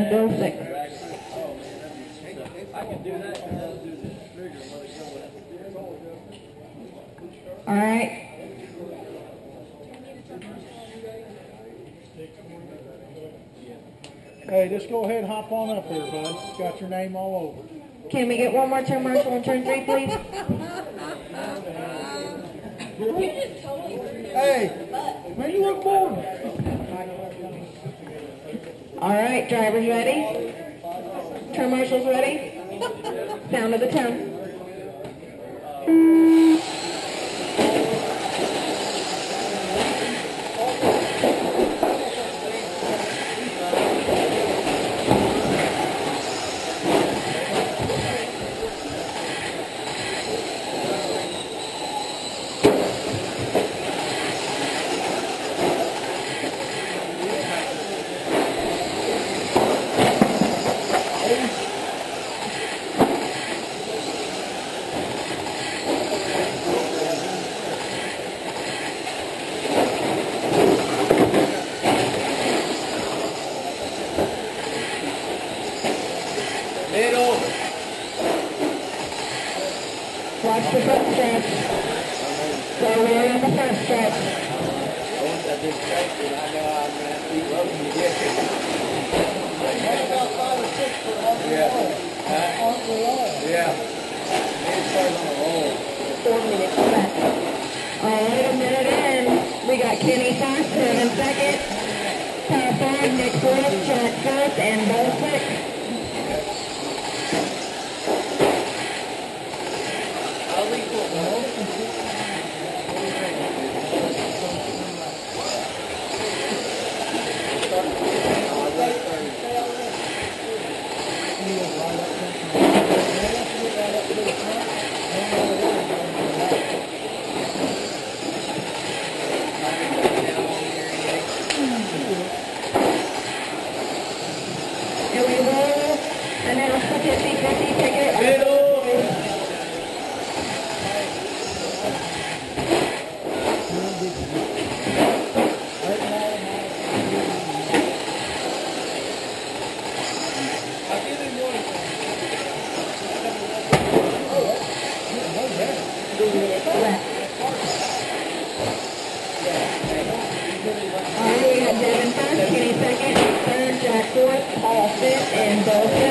and Bill sixth. All right. Hey, just go ahead and hop on up there, bud. Got your name all over. Can we get one more turn marshal on turn 3, please? Hey, man, you look bored. All right, drivers ready? Turn marshals ready? Sound of the tone. Watch the front stretch. Go away on the front stretch. Once I did stretch it, I know I'm going to have to keep rubbing to get it. About 5 or 6 for all the Yeah. Yeah. It starts on a roll. 4 minutes left. All right, a minute in. We got Kenny Foster in second. Top 5, Nick fourth, Jack fourth, and Bo sixth. I'll leave for And we will announce the 50-50 ticket. Alright, we have Devin first, Kenny second, third, Jack fourth, Paul fifth, and Bo sixth.